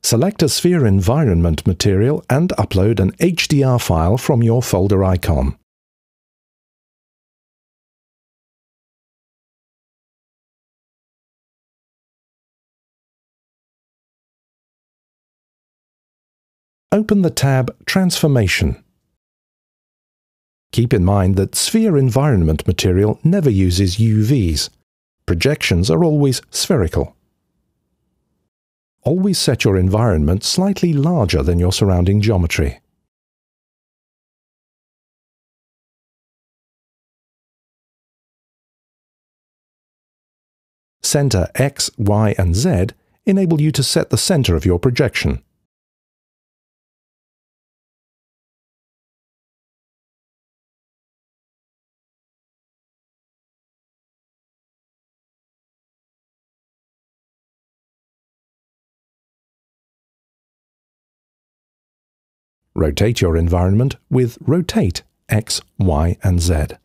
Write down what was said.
Select a sphere environment material and upload an HDR file from your folder icon. Open the tab Transformation. Keep in mind that sphere environment material never uses UVs. Projections are always spherical. Always set your environment slightly larger than your surrounding geometry. Center X, Y, and Z enable you to set the center of your projection. Rotate your environment with Rotate X, Y, and Z.